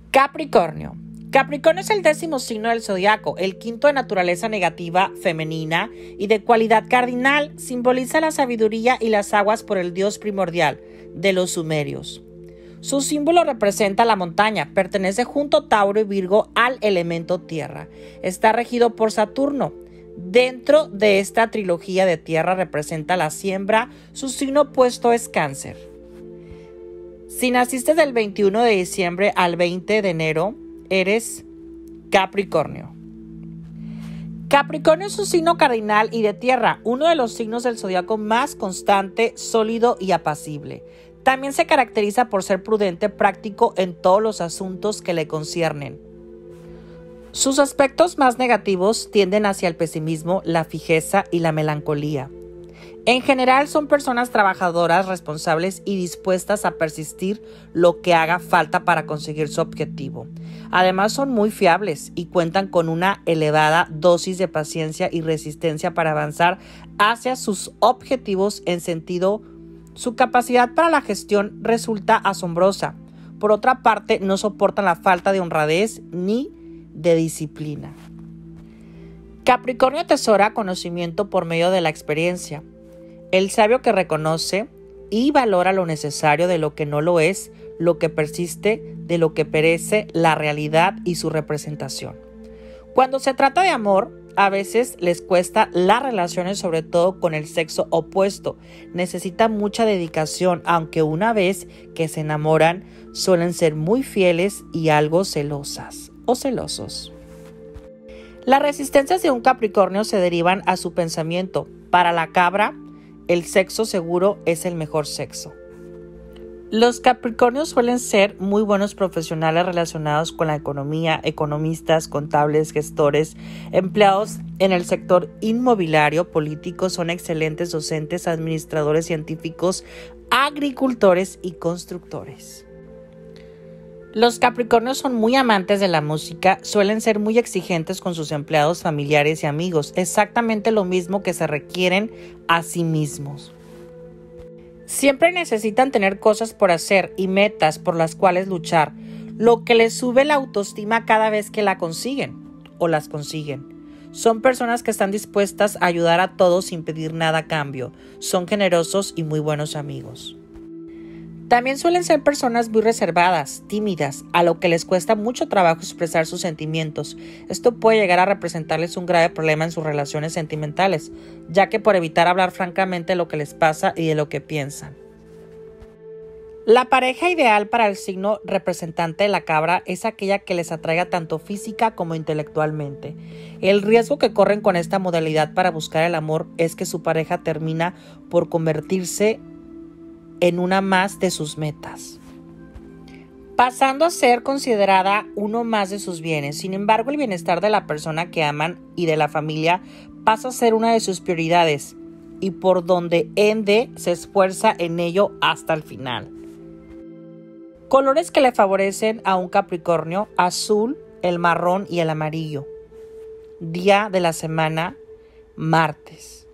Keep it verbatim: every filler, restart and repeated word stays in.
Capricornio. Capricornio es el décimo signo del zodiaco, el quinto de naturaleza negativa femenina y de cualidad cardinal. Simboliza la sabiduría y las aguas por el dios primordial de los sumerios. Su símbolo representa la montaña, pertenece junto a Tauro y Virgo al elemento tierra. Está regido por Saturno. Dentro de esta trilogía de tierra representa la siembra, su signo opuesto es Cáncer. Si naciste del veintiuno de diciembre al veinte de enero, eres Capricornio. Capricornio es un signo cardinal y de tierra, uno de los signos del zodiaco más constante, sólido y apacible. También se caracteriza por ser prudente, práctico en todos los asuntos que le conciernen. Sus aspectos más negativos tienden hacia el pesimismo, la fijeza y la melancolía. En general son personas trabajadoras, responsables y dispuestas a persistir lo que haga falta para conseguir su objetivo. Además son muy fiables y cuentan con una elevada dosis de paciencia y resistencia para avanzar hacia sus objetivos en sentido. Su capacidad para la gestión resulta asombrosa. Por otra parte, no soportan la falta de honradez ni de disciplina. Capricornio atesora conocimiento por medio de la experiencia. El sabio que reconoce y valora lo necesario de lo que no lo es, lo que persiste, de lo que perece, la realidad y su representación. Cuando se trata de amor, a veces les cuesta las relaciones, sobre todo con el sexo opuesto. Necesitan mucha dedicación, aunque una vez que se enamoran, suelen ser muy fieles y algo celosas o celosos. Las resistencias de un Capricornio se derivan a su pensamiento. Para la cabra, el sexo seguro es el mejor sexo. Los Capricornios suelen ser muy buenos profesionales relacionados con la economía, economistas, contables, gestores, empleados en el sector inmobiliario, políticos, son excelentes docentes, administradores científicos, agricultores y constructores. Los Capricornios son muy amantes de la música, suelen ser muy exigentes con sus empleados, familiares y amigos, exactamente lo mismo que se requieren a sí mismos. Siempre necesitan tener cosas por hacer y metas por las cuales luchar, lo que les sube la autoestima cada vez que la consiguen o las consiguen. Son personas que están dispuestas a ayudar a todos sin pedir nada a cambio. Son generosos y muy buenos amigos. También suelen ser personas muy reservadas, tímidas, a lo que les cuesta mucho trabajo expresar sus sentimientos. Esto puede llegar a representarles un grave problema en sus relaciones sentimentales, ya que por evitar hablar francamente de lo que les pasa y de lo que piensan. La pareja ideal para el signo representante de la cabra es aquella que les atraiga tanto física como intelectualmente. El riesgo que corren con esta modalidad para buscar el amor es que su pareja termina por convertirse en una más de sus metas, pasando a ser considerada uno más de sus bienes. Sin embargo, el bienestar de la persona que aman y de la familia pasa a ser una de sus prioridades y por donde ende se esfuerza en ello hasta el final. Colores que le favorecen a un Capricornio: azul, el marrón y el amarillo. Día de la semana: martes.